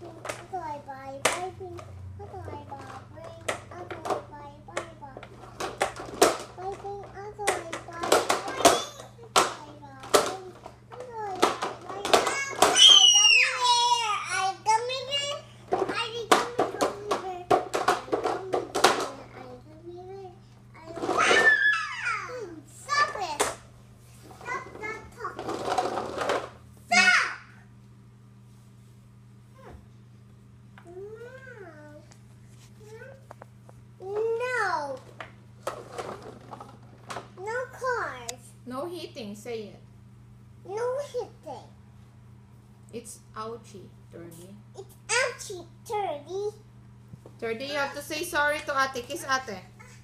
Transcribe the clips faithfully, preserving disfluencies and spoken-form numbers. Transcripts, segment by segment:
No hitting, say it. No hitting. It's ouchie, Thirdy. It's ouchie, Thirdy. Thirdy, you have to say sorry to ate. Kiss ate.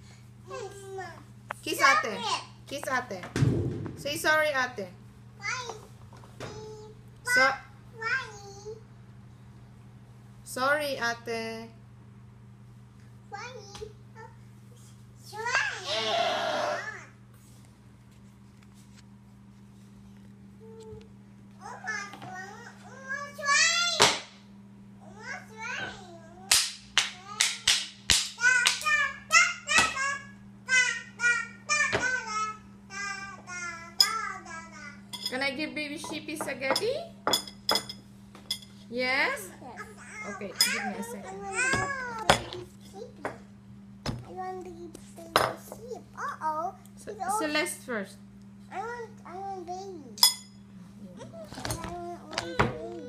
Kiss Stop ate. it. Kiss ate. Say sorry ate. Why? So, Why? sorry ate. Why? Why? Can I give baby sheepy spaghetti? Yes? Okay, give me a second. I want to give baby sheep. Uh oh. Ce Celeste first. I want, I want baby. I want, I want baby.